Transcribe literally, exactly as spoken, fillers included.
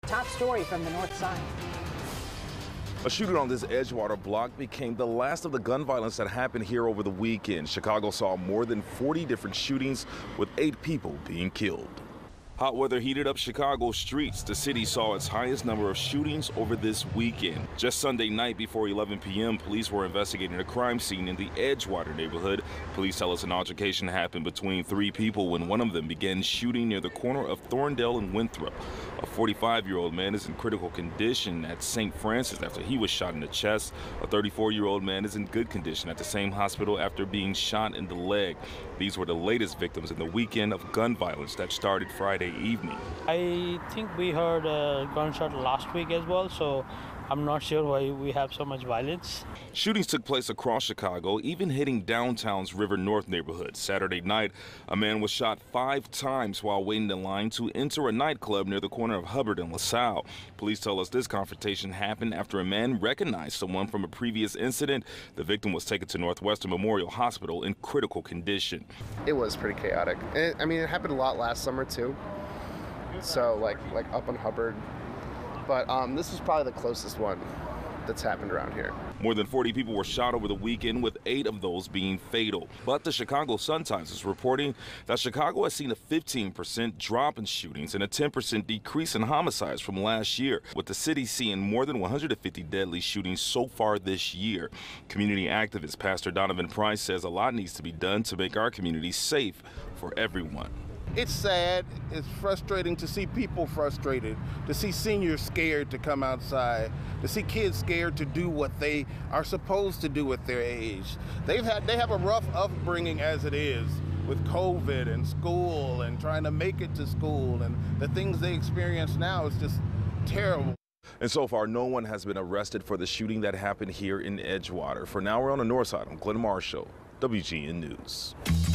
top story from the north side. A shooting on this Edgewater block became the last of the gun violence that happened here over the weekend. Chicago saw more than forty different shootings with eight people being killed. Hot weather heated up Chicago's streets. The city saw its highest number of shootings over this weekend. Just Sunday night before eleven p m, police were investigating a crime scene in the Edgewater neighborhood. Police tell us an altercation happened between three people when one of them began shooting near the corner of Thorndale and Winthrop. A forty-five-year-old man is in critical condition at Saint Francis after he was shot in the chest. A thirty-four-year-old man is in good condition at the same hospital after being shot in the leg. These were the latest victims in the weekend of gun violence that started Friday evening. I think we heard a gunshot last week as well, so I'm not sure why we have so much violence. Shootings took place across Chicago, even hitting downtown's River North neighborhood. Saturday night, a man was shot five times while waiting in line to enter a nightclub near the corner of Hubbard and LaSalle. Police tell us this confrontation happened after a man recognized someone from a previous incident. The victim was taken to Northwestern Memorial Hospital in critical condition. It was pretty chaotic. It, I mean, it happened a lot last summer too. So like like up on Hubbard. But um, this is probably the closest one that's happened around here. More than forty people were shot over the weekend, with eight of those being fatal. But the Chicago Sun-Times is reporting that Chicago has seen a fifteen percent drop in shootings and a ten percent decrease in homicides from last year, with the city seeing more than one hundred fifty deadly shootings so far this year. Community activist Pastor Donovan Price says a lot needs to be done to make our community safe for everyone. It's sad, it's frustrating to see people frustrated, to see seniors scared to come outside, to see kids scared to do what they are supposed to do at their age. They've had, they have a rough upbringing as it is, with COVID and school and trying to make it to school, and the things they experience now is just terrible. And so far, no one has been arrested for the shooting that happened here in Edgewater. For now, we're on the north side. I'm Glenn Marshall, W G N News.